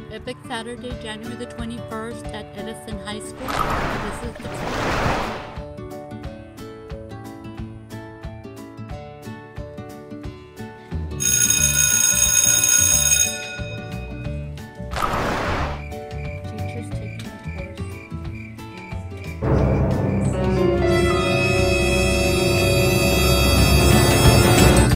Epic Saturday, January the 21st at Edison High School.